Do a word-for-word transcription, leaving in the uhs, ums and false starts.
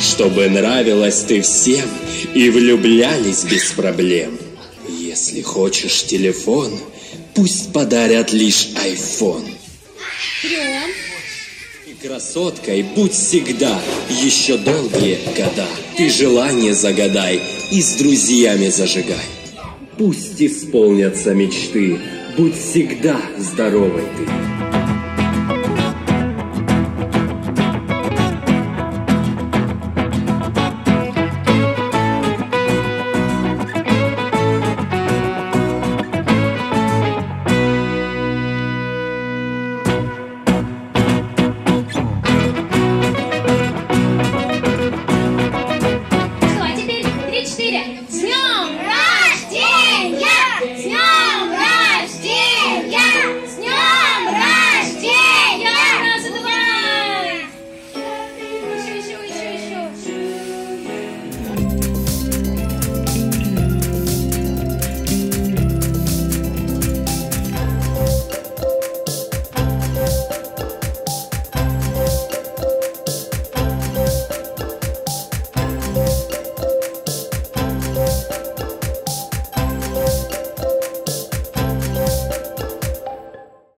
чтобы нравилась ты всем и влюблялись без проблем. Если хочешь телефон, пусть подарят лишь айфон. Трем. И красоткой будь всегда, еще долгие года. Ты желание загадай и с друзьями зажигай. Пусть исполнятся мечты, будь всегда здоровой ты.